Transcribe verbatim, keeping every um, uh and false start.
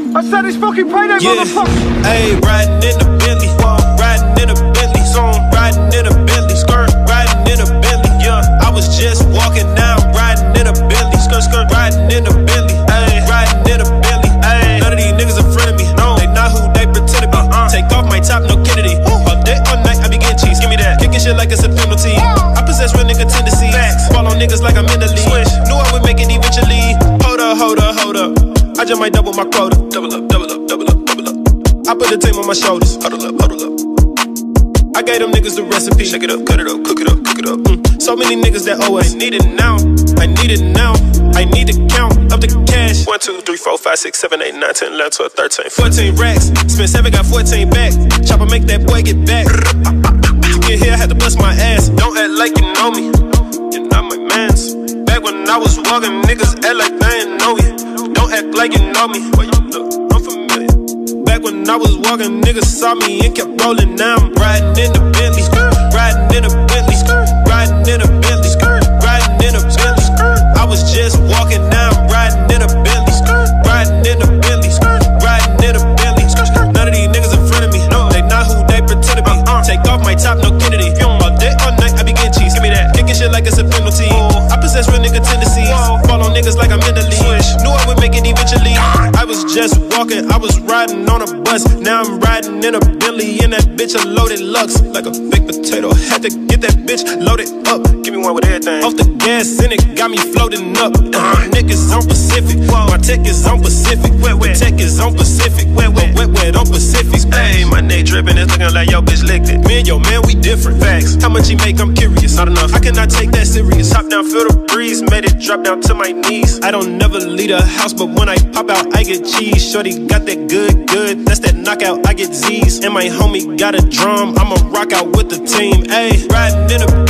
I said it's fucking payday, yeah. motherfucker. Ayy, riding in the Bentley, riding in a Bentley, riding in a Bentley, skirt, riding in a Bentley, yeah. I was just walking now, riding in a Bentley, skirt, skirt, riding in a Bentley, ayy, riding in a Bentley, ayy. None of these niggas in front of me, no, they not who they pretend to be. Uh-uh. Take off my top, no Kennedy. All day, all night, I be getting cheese. Give me that, kicking shit like it's a penalty. I possess real nigga tendencies. Fall on niggas like I'm in the league. Knew I would make it eventually. Hold up, hold up, hold up. I just might double my quota. Double up, double up, double up, double up. I put the team on my shoulders. Huddle up, huddle up. I gave them niggas the recipe. Shake it up, cut it up, cook it up, cook it up. Mm. So many niggas that owe us. I need it now. I need it now. I need to count up the cash. One, two, three, four, five, six, seven, eight, nine, ten, eleven, twelve, thirteen, fourteen racks. Spent seven, got fourteen back. Chopper make that boy get back. To get here, I had to bust my ass. Don't act like you know me. You're not my mans. Back when I was walking, niggas act like they ain't know you. Don't act like you know me. Why you look? I'm familiar. Back when I was walking, niggas saw me and kept rolling. Now I'm riding in the Bentley, riding in a Bentley, riding in a Bentley, riding in a Bentley. I was just walking, now I'm riding in a Bentley, riding in a Bentley, riding in a Bentley. None of these niggas in front of me, no, they not who they pretend to be. Take off my top, no Kennedy. All day, all night, I be getting cheese. Give me that, kicking shit like it's a penalty. I possess real nigga tendencies. Fall on niggas like I'm in the league. Knew I would make it eventually. I was just walking, I was riding on a bus. Now I'm riding in a Bentley, in that bitch a loaded Lux. Like a baked potato, had to get that bitch loaded up. Give me one with everything. Off the gas and it got me floating up. uh, Niggas on Pacific, my tech is on Pacific. Wet, wet, tech is on Pacific. Wet, wet, wet, wet on Pacific. Hey, my neck dripping, it's looking like yo bitch licked it. Me and yo man, we different. Facts. How much he make, I'm curious. Not enough, I cannot take that serious. Hop down, feel the breeze, made it drop down to my knees. I don't never leave the house, but when I pop out, I get cheese. Shorty got that good, good, that's that knockout, I get Z's. And my homie got a drum, I'ma rock out with the team. Ayy, riding in a